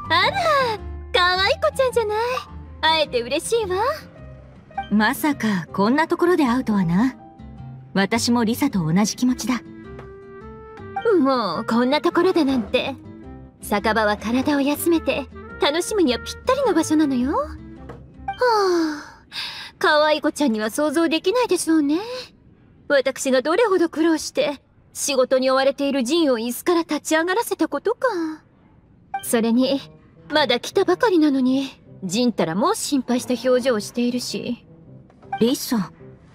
あら、可愛い子ちゃんじゃない。会えて嬉しいわ。 まさかこんなところで会うとはな。私もリサと同じ気持ちだ。 もうこんなところだなんて。酒場は体を休めて楽しむにはぴったりの場所なのよ。はあ、可愛い子ちゃんには想像できないでしょうね。私がどれほど苦労して仕事に追われているジンを椅子から立ち上がらせたことか。それにまだ来たばかりなのにジンたらもう心配した表情をしているし。 リサ。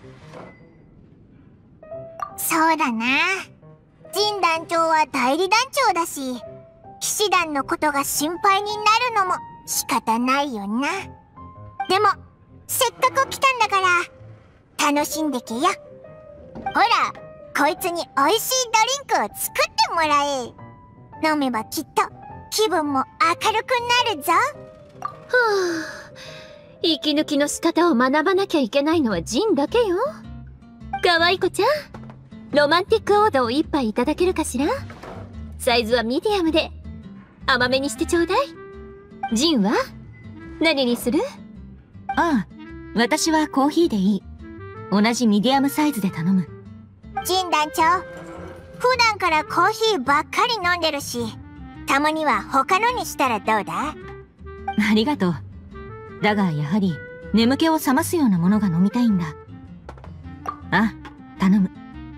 そうだな。ジン団長は代理団長だし、騎士団のことが心配になるのも仕方ないよな。でもせっかく来たんだから楽しんでけよ。ほら、こいつに美味しいドリンクを作ってもらえ。飲めばきっと気分も明るくなるぞ。 はあ、息抜きの仕方を学ばなきゃいけないのはジンだけよ。可愛い子ちゃん、ロマンティックオードを一杯いただけるかしら。サイズはミディアムで甘めにしてちょうだい。ジンは何にする？ ああ、私はコーヒーでいい。同じミディアムサイズで頼む。 ジン団長、普段からコーヒーばっかり飲んでるし、たまには他のにしたらどうだ？ ありがとう。だがやはり眠気を覚ますようなものが飲みたいんだ。あ、頼む。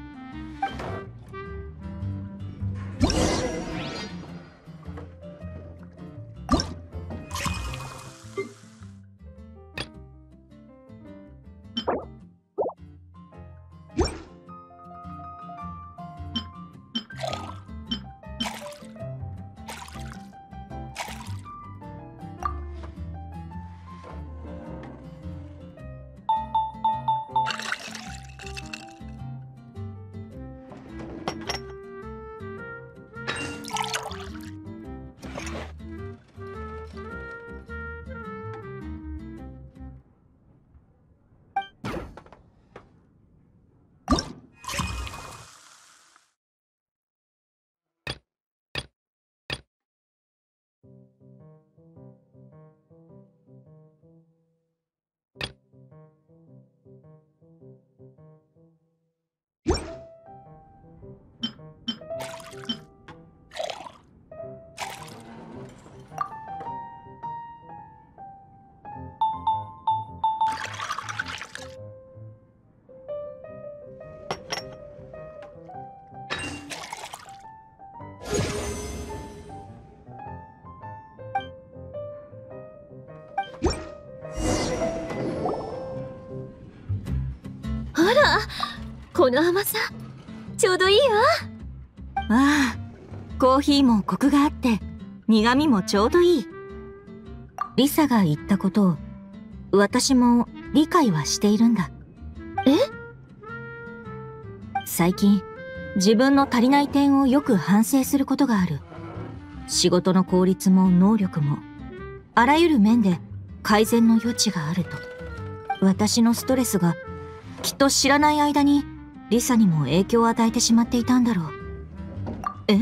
あら、この甘さちょうどいいわ。 ああ、コーヒーもコクがあって苦味もちょうどいい。リサが言ったことを私も理解はしているんだ。 え？ 最近自分の足りない点をよく反省することがある。仕事の効率も能力もあらゆる面で改善の余地があると。私のストレスがきっと知らない間にリサにも影響を与えてしまっていたんだろう。え？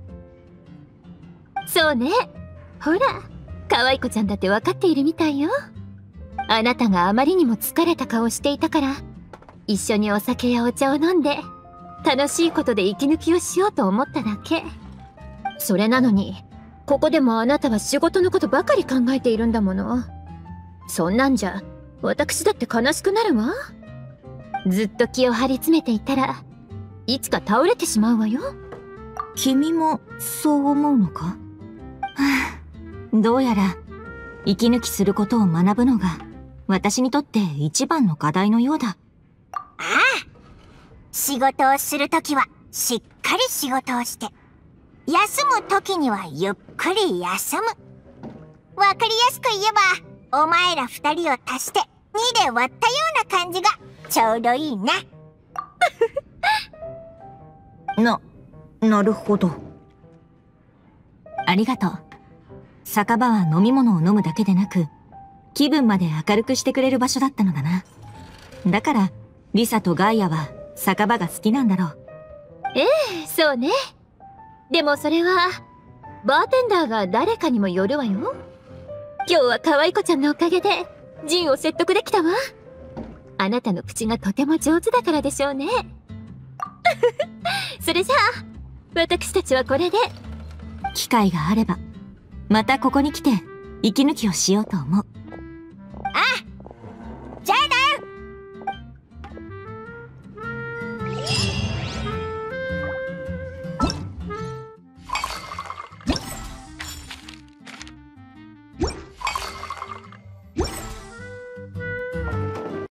そうね。ほら、可愛い子ちゃんだって分かっているみたいよ。あなたがあまりにも疲れた顔していたから、一緒にお酒やお茶を飲んで楽しいことで息抜きをしようと思っただけ。それなのにここでもあなたは仕事のことばかり考えているんだもの。そんなんじゃ私だって悲しくなるわ。ずっと気を張り詰めていたらいつか倒れてしまうわよ。 君もそう思うのか？はあ、どうやら息抜きすることを学ぶのが私にとって一番の課題のようだ。 ああ、仕事をするときはしっかり仕事をして、休むときにはゆっくり休む。わかりやすく言えば、お前ら二人を足して2で割ったような感じがちょうどいいな。 なるほど。ありがとう。酒場は飲み物を飲むだけでなく、気分まで明るくしてくれる場所だったのだな。だから、リサとガイアは酒場が好きなんだろう。 ええ、そうね。でもそれはバーテンダーが誰かにもよるわよ。今日は可愛い子ちゃんのおかげでジンを説得できたわ。あなたの口がとても上手だからでしょうね。それじゃあ私たちはこれで。 機会があればまたここに来て息抜きをしようと思う。